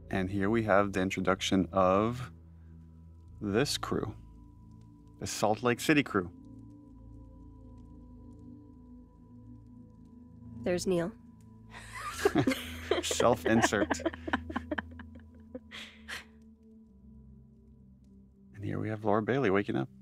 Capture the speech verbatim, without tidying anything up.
And here we have the introduction of this crew, the Salt Lake City crew. There's Neil. Self-insert. And here we have Laura Bailey waking up.